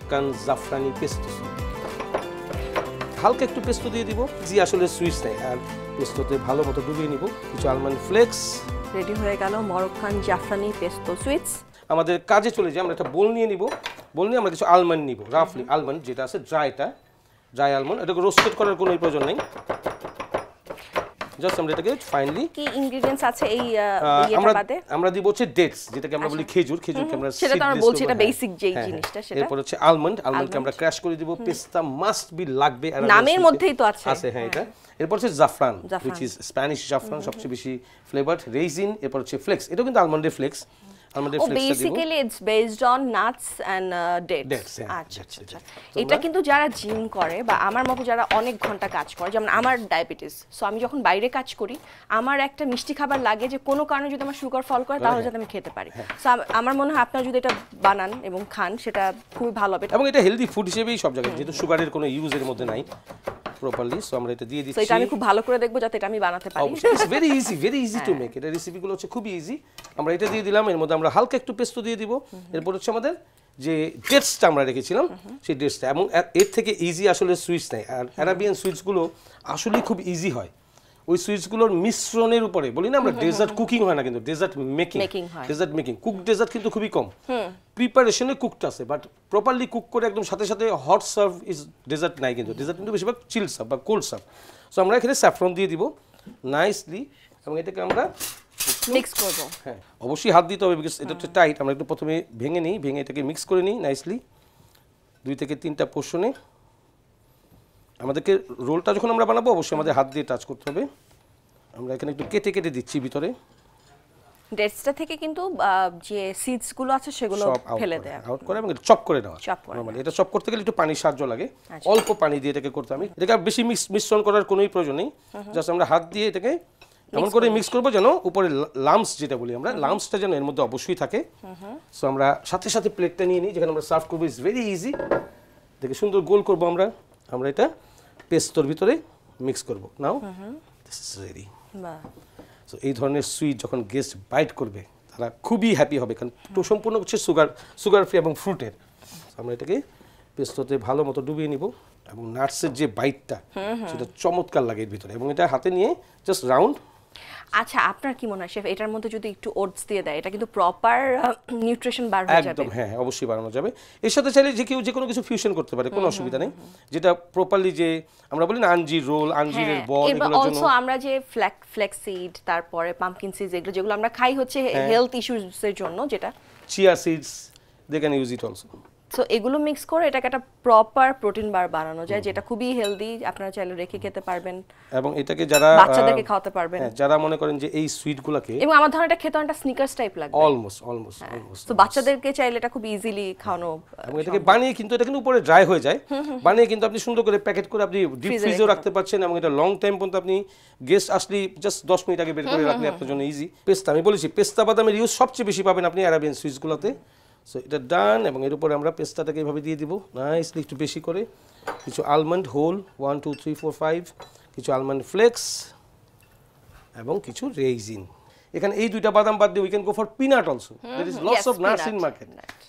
Moroccan zafrani pesto sweet. হালকা একটু pesto দিয়ে দিব, জি আসলে সুইচ নেই, আর পেস্টোতে ভালো মতো ডুবিয়ে নিব। কিছু আলমন্ড ফ্লেক্স। রেডি হয়ে গেল মরক্কান জাফরানি পেস্তো সুইটস। আমাদের কাজে চলে যাই, আমরা একটা বোল নিয়ে নিব। বোল নিয়ে আমরা কিছু আলমন্ড নিব, রাফলি আলমন্ড যেটা আছে ড্রাই আলমন্ড, এটাকে রোস্টেড করার কোনো প্রয়োজন নেই। জাস্ট আমরা এটাকে ফাইনালি কি ইনগ্রেডিয়েন্টস আছে এই ইয়েটা বাদে আমরা দিব হচ্ছে ডেটস, যেটাকে আমরা বলি খেজুরকে আমরা সেটা তো আমরা বলছি, এটা বেসিক যেই জিনিসটা সেটা। এরপর হচ্ছে আলমন্ডকে আমরা ক্র্যাশ করে দিব। পেস্তা মাস্ট বি লাগবে, আর নামের মধ্যেই তো আছে। হ্যাঁ এটা। এরপর হচ্ছে জাফরান, which is স্প্যানিশ জাফরান, সবচেয়ে বেশি ফ্লেভারড। রেইজিন, এরপর হচ্ছে ফ্লেক্স, এটা কিন্তু আলমন্ডের flakes. Basically it's based on nuts and dates. আচ্ছা আচ্ছা, এটা কিন্তু যারা জিম করে বা আমার মতো যারা অনেক ঘন্টা কাজ করে, যেমন আমার ডায়াবেটিস, সো আমি যখন বাইরে কাজ করি আমার একটা মিষ্টি খাবার লাগে যে কোনো কারণে যদি আমার সুগার ফল করে তাহলে যাতে আমি খেতে পারি। সো আমার মনে হয় আপনারা যদি এটা বানান এবং খান সেটা খুবই ভালো হবে, এবং এটা হেলদি ফুড হিসেবেই সব জায়গায়, যেহেতু সুগারের কোনো ইউজের মধ্যে নাই প্রপারলি। সো আমরা এটা দিয়ে দিচ্ছি। সো এটা আমি খুব ভালো করে দেখব যাতে এটা আমি বানাতে পারি। It's very easy to make. এটা রেসিপিগুলো হচ্ছে খুবই ইজি। আমরা এটা দিয়ে দিলাম, এর মধ্যে আমরা হালকা একটু পেস্তো দিয়ে দিব। এরপর হচ্ছে আমাদের যে ডেটসটা আমরা রেখেছিলাম সেই ডেটসটা, এবং এর থেকে ইজি আসলে সুইটস নেই। আর আরাবিয়ান সুইটসগুলো আসলে খুব ইজি হয়। ওই সুইটসগুলোর মিশ্রণের উপরে বলি না আমরা, ডেজার্ট কুকিং হয় না কিন্তু ডেজার্ট মেকিং কুক ডেজার্ট কিন্তু খুবই কম। প্রিপারেশনে কুকড আছে, বাট প্রপারলি কুক করে একদম সাথে সাথে হট সার্ভ ইজ ডেজার্ট নাই কিন্তু। ডেজার্ট কিন্তু বেশিরভাগ চিল সার্ভ বা কোল্ড সার্ভ। সো আমরা এখানে স্যাফরন দিয়ে দিব নাইসলি, এবং এটাকে আমরা মিক্স করব। হ্যাঁ অবশ্যই হাত দিতে হবে, বিকজ এটা হচ্ছে টাইট। আমরা একটু প্রথমে ভেঙে এটাকে মিক্স করে নিই নাইসলি 2 থেকে 3টা পোর্শনে। আমাদেরকে রোলটা যখন আমরা বানাবো অবশ্যই আমাদের হাত দিয়ে টাচ করতে হবে। আমরা এখানে একটু কেটে কেটে দিচ্ছি ভিতরে। ডেটসটা থেকে কিন্তু যে সিডস গুলো আছে সেগুলো ফেলে দেয়া, আউট করে, এবং এটা চপ করে নেওয়া। নরমালি এটা চপ করতে গেলে একটু পানির সাহায্য লাগে, অল্প পানি দিয়ে এটাকে করতে হবে। এটাকে বেশি মিশ্রণ করার কোনো প্রয়োজন নেই, জাস্ট আমরা হাত দিয়ে এটাকে এমন করে মিক্স করবো যেন উপরে লাম্পস, যেটা বলি আমরা, লাম্পসটা যেন এর মধ্যে অবশ্যই থাকে। সো আমরা সাথে সাথে প্লেটটা নিয়ে নিই, যেখানে আমরা সার্ভ করবো। It's very easy. দেখে সুন্দর গোল করবো আমরা এটা পেস্তোর ভিতরে মিক্স করব। Now this is ready. So এই ধরনের সুইট যখন গেস্ট বাইট করবে তারা খুবই হ্যাপি হবে, কারণ সম্পূর্ণ হচ্ছে সুগার ফ্রি এবং ফ্রুটের। আমরা এটাকে পেস্তোতে ভালো মতো ডুবিয়ে নিব, এবং নাটসের যে বাইটটা সেটা চমৎকার লাগে এর ভিতরে। এবং এটা হাতে নিয়ে জাস্ট রাউন্ড। আচ্ছা, আপনার কি মনে হয় শেফ এটার মধ্যে যদি একটু ওটস দিয়ে দেয় এটা কিন্তু প্রপার নিউট্রিশন বার হয়ে যাবে? একদম হ্যাঁ, অবশ্যই বানানো যাবে। এর সাথে চাইলে যে কেউ যে কোনো কিছু ফিউশন করতে পারে, কোনো অসুবিধা নেই। যেটা প্রপারলি যে আমরা বলি না আঞ্জির রোল, আঞ্জিরের বল, এগুলোর জন্য অলসো আমরা যে ফ্ল্যাক্স সিড, তারপরে পাম্পকিন সিডস, এগুলো যেগুলো আমরা খাই হচ্ছে হেলথ ইস্যুস এর জন্য, যেটা chia seeds, they can use it also. So এগুলো মিক্স করে এটাকে একটা প্রপার প্রোটিন বার বানানো যায়, যেটা খুবই হেলদি। আপনারা চাইলে রেখে খেতে পারবেন, এবং এটাকে যারা বাচ্চাদেরকে খাওয়াতে পারবেন, যারা মনে করেন যে এই সুইটগুলোকে, এবং আমার ধারণা এটা খেতে অনেকটা স্নিকার্স টাইপ লাগবে অলমোস্ট। তো বাচ্চাদেরকে চাইলে এটা খুব ইজিলি খাওয়ানো। এবং এটাকে বানিয়ে কিন্তু এটা কিন্তু উপরে ড্রাই হয়ে যায়, বানিয়ে কিন্তু আপনি সুন্দর করে প্যাকেট করে আপনি ডিপ ফ্রিজেও রাখতে পারছেন, এবং এটা লং টাইম পর্যন্ত আপনি গেস্ট আসলে জাস্ট 10 মিনিট আগে বের করে রাখলে আপনার জন্য ইজি। পেস্তা, আমি বলেছি পেস্তা বাদামের ইউজ সবচেয়ে বেশি পাবেন আপনি আরাবিয়ান সুইটসগুলোতে। সো এটা ডান, এবং এর উপরে আমরা পেস্তাটাকে এইভাবে দিয়ে দিব নাইসলি, একটু বেশি করে। কিছু আলমন্ড হোল 1 2 3 4 5, কিছু আলমন্ড ফ্লেক্স, এবং কিছু রেইজিন। এখানে এই 2টা বাদাম বাদ দিয়ে we can go for peanut also. There is lots of nuts in market.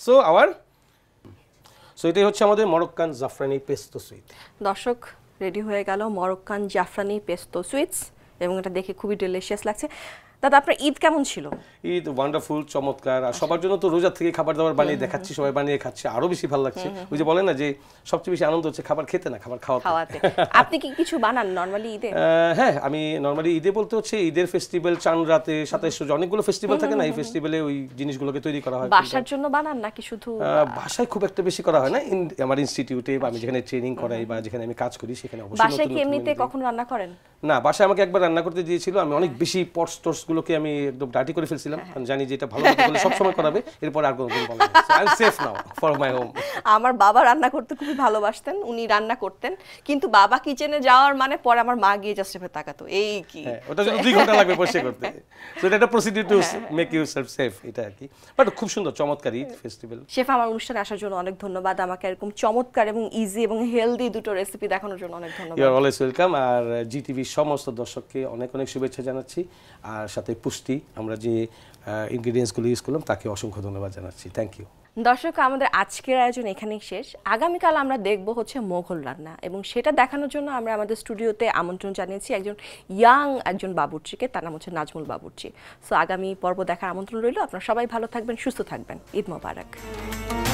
So এটাই হচ্ছে আমাদের মরক্কান জাফরানি পেস্তো সুইট। দর্শক, রেডি হয়ে গেল মরক্কান জাফরানি পেস্তো সুইটস, এবং এটা দেখে খুবই ডেলিশিয়াস লাগছে। দাদা, আপনার ঈদ কেমন ছিল? ঈদ ওয়ান্ডারফুল, চমৎকার। আর সবার জন্য তো রোজা থেকে খাবার দাবার বানিয়ে দেখাচ্ছি, সবাই বানিয়ে খাচ্ছে, আরো বেশি ভালো লাগছে। ওই যে বলে না যে সবচেয়ে বেশি আনন্দ হচ্ছে খাবার খেতে না, খাবার খাওয়াতে। আপনি কি কিছু বানান নরমালি ঈদে? হ্যাঁ, আমি নরমালি ঈদে বলতে হচ্ছে ঈদের ফেস্টিভ্যাল, চাঁদ রাতে 27 অনেকগুলো ফেস্টিভ্যাল থাকে না, এই ফেস্টিভ্যালে ওই জিনিসগুলোকে তৈরি করা হয়। বাসার জন্য বানান নাকি শুধু? বাসায় খুব একটা বেশি করা হয় না, আমার ইনস্টিটিউটে আমি যেখানে ট্রেনিং করাই বা যেখানে আমি কাজ করি সেখানে অবশ্যই। বাসায় কি এমনিতে কখনো রান্না করেন? না, বাসায় আমাকে একবার রান্না করতে দিয়েছিল, আমি অনেক বেশি পটস টর্চগুলোকে আমি একদম ডার্টি করে ফেলছিলাম, কারণ জানি যে এটা ভালো করে সব সময় করাবে, এরপর আর কোনোদিন বলবো না। So I am safe now for my home. আমার বাবা রান্না করতে খুবই ভালোবাসতেন, উনি রান্না করতেন, কিন্তু বাবা কিচেনে যাওয়ার মানে পরে আমার মা গিয়ে জাস্ট এভাবে তাকাতো, এই কি ওটা যদি 2 ঘন্টা লাগবে বসে করতে। সো এটা একটা procedure to make yourself safe, এটা আর কি। বাট খুব সুন্দর চমৎকার ঈদ ফেস্টিভ্যাল। শেফ, আমার অনুষ্ঠানে আসার জন্য অনেক ধন্যবাদ, আমাকে এরকম চমৎকার এবং ইজি এবং হেলদি দুটো রেসিপি দেখানোর জন্য অনেক ধন্যবাদ। You are always welcome. আর জিটিভি সমস্ত দর্শককে অনেক অনেক শুভেচ্ছা জানাচ্ছি, আর সাথে পুষ্টি আমরা যে ইনগ্রেডিয়েন্টসগুলো ইউজ করলাম তাকে অসংখ্য ধন্যবাদ জানাচ্ছি। Thank you. দর্শক, আমাদের আজকের আয়োজন এখানেই শেষ। আগামীকাল আমরা দেখব হচ্ছে মোগল রান্না, এবং সেটা দেখানোর জন্য আমরা আমাদের স্টুডিওতে আমন্ত্রণ জানিয়েছি একজন বাবুর্চিকে, তার নাম হচ্ছে নাজমুল বাবুর্চি। সো আগামী পর্ব দেখার আমন্ত্রণ রইল। আপনারা সবাই ভালো থাকবেন, সুস্থ থাকবেন। ঈদ মোবারক।